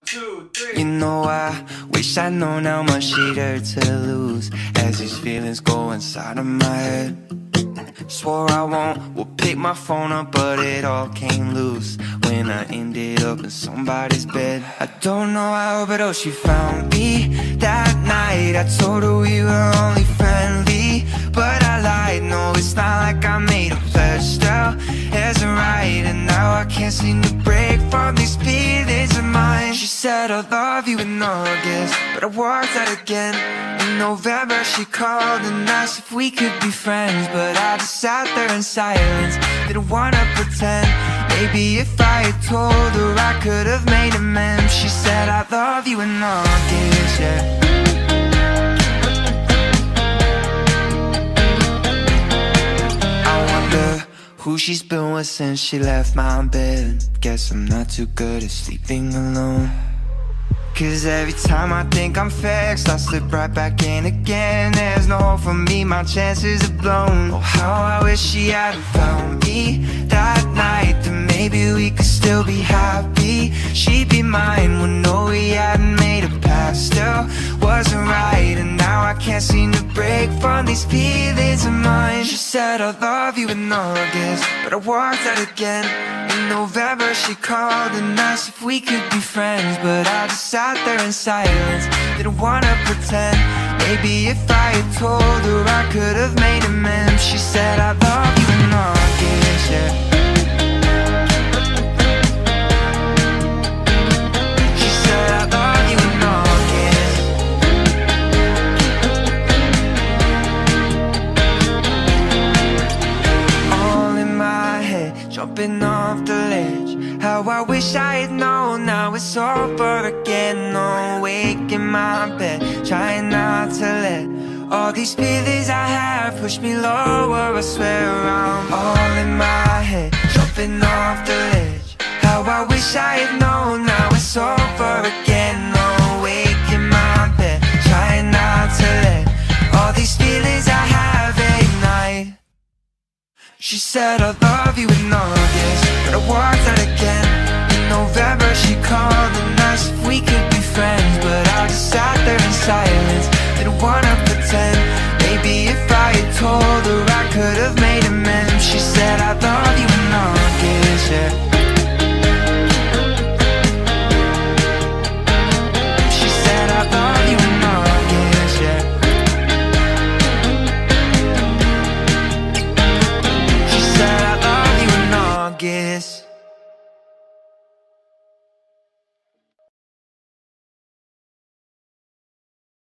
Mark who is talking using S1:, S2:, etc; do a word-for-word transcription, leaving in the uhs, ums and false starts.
S1: two, three. You know, I wish I'd known how much she'd hurt to lose as these feelings go inside of my head. Swore I won't, will pick my phone up, but it all came loose when I ended up in somebody's bed. I don't know how, but oh, she found me that night. I told her we were only friendly, but I lied. No, it's not like I made a pledge, still isn't right. And now I can't seem to break from these feelings of mine. She said I love you in August, but I walked out again in November. She called and asked if we could be friends, but I just sat there in silence, didn't wanna pretend. Maybe if I had told her, I could have made amends. She said I love you in August, yeah. Who she's been with since she left my bed. Guess I'm not too good at sleeping alone, cause every time I think I'm fixed, I slip right back in again. There's no hope for me, my chances are blown. Oh, how I wish she hadn't found me that night, then maybe we could still be happy. She'd be mine when no, we hadn't made a pact. Still wasn't right, and now I can't seem to break from these feelings of mine. She said I love you in August, but I walked out again in November. She called and asked if we could be friends, but I just sat there in silence, didn't wanna pretend. Maybe if I had told her, I could have made amends. She said I love you in August, yeah. She said I love you in August. All in my head, jumping off the ledge. How I wish I had known, now it's over again. No, awake in my bed, trying not to let all these feelings I have push me lower. I swear I'm all in my head, jumping off the ledge. How I wish I had known, now it's over again. No, awake in my bed, trying not to let all these feelings I have ignite. She said I love you in August, but I walked out again in November. She called and asked if we could be friends, but I just sat there in silence, didn't wanna pretend. Maybe if I had told her, I could have made amends. She said I love you in August, yeah. She said I love you in August, yeah. She said I love you in August.